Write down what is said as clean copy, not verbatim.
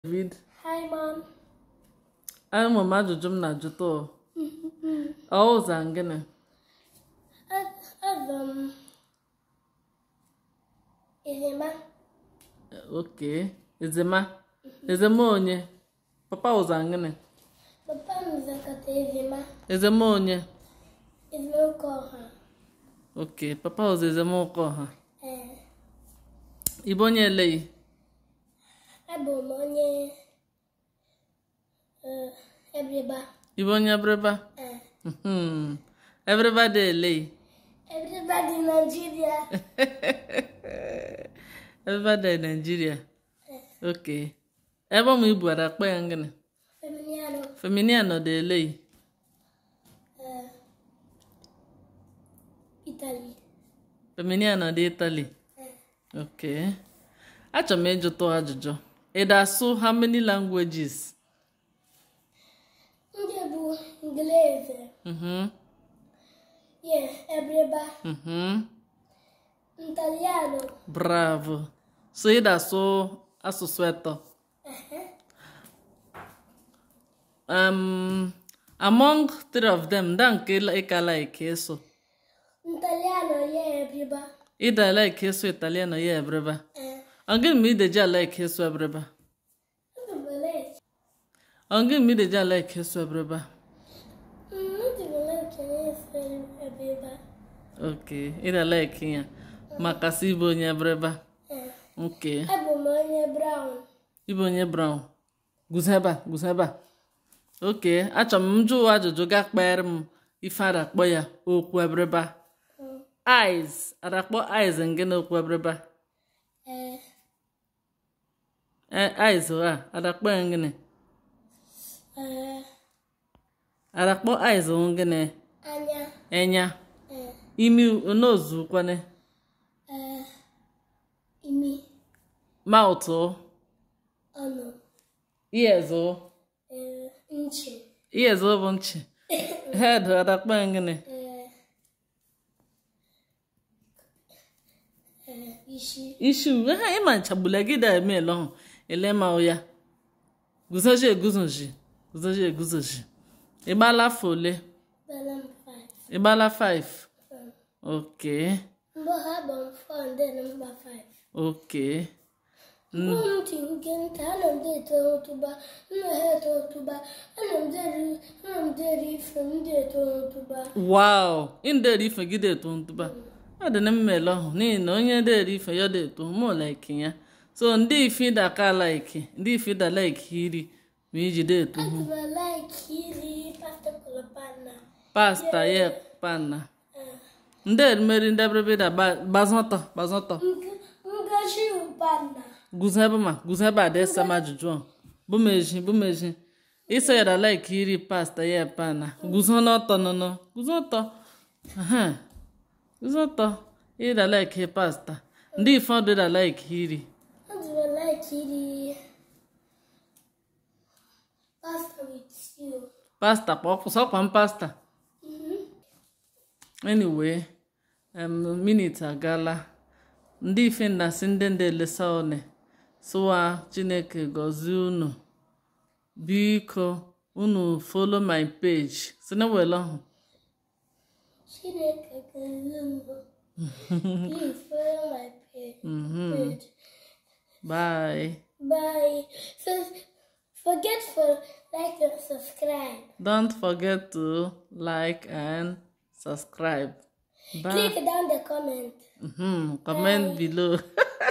David. Hi, Mom. I'm a major na juto. Oh, Zangana. Izema. Okay. Izema. Izema onye. Papa Ozangana. Papa mzakata Izema. Izema onye. Izema ukoha. Okay. Papa Oz Izema ukoha. Ibonye lei. Abo monye. Everybody. Ibonye breba. Everybody lei. Everybody in Nigeria. Everybody in Nigeria. Okay. Ebe mu ibu ada kpa ya ngene. Feminiano. Feminiano de lei. Italy. Feminiano de Italy. Okay. Achọ m ịjụtụ ajụjụ. Ị asụ how many languages? Ndebu Inglese. Yeah, everybody. Italiano. Bravo. So ị asụ asụsụ atọ. Among three of them, dan nke ị like eso. Italiano, yeah, everybody. Ị like eso Italiano, yeah, everybody. Angin mi deja like eso everybody. Angin mi deja like eso everybody. Okay, ị like ya. Makasi ibo onye everybody. Okay. Abo monye brown. Ibo onye brown. Guzeba. Okay, achọ m jụ ajụjụ ga kpere m ife adakpọ ya okwu everybody. Eyes, adakpọ eyes ngene okwu everybody. Eyes adakpọ ngene. Adakpọ eyes ngene. Enya. Imi nose kwane. Imi. Mouth Ono. Ears Nchi. Ears bụ nchi. Head adakpọ ngene. Issue. Ima chabula gida eme long. Elema oya. Guzoji. Ibala fole. Ibala 5. Okay. Mbo haba 4 then number 5. Okay. Wow. In the rifa gide tontuba. Adana mmelo ni na onye de rifa yo de to mo like ya. So ndị ifi da ka like, ndị ifi da like hiri mi jide to. I like hiri pasta kolopana. Pasta ye pana. Ndị meri ndị brebe da bazonto. Ngashi upana. Guzeba de sama juju. Bumeji. Isa ya da like hiri pasta ye pana. Guzonoto no. Guzonto. Guzonto. Ị da like pasta. Ndị ifi da like hiri. Like hiri. Pasta with stew. Pasta, pasta. Anyway, minute agala. Ndị ife na si ndị elesa one. Soa Chineke gozie unu. Biko, unu follow my page. Sina welo ahụ. Chineke gozie unu. Please follow my page. Bye. So, forget to like and subscribe. Don't forget to like and subscribe. Bye. Click down the comment. Comment below.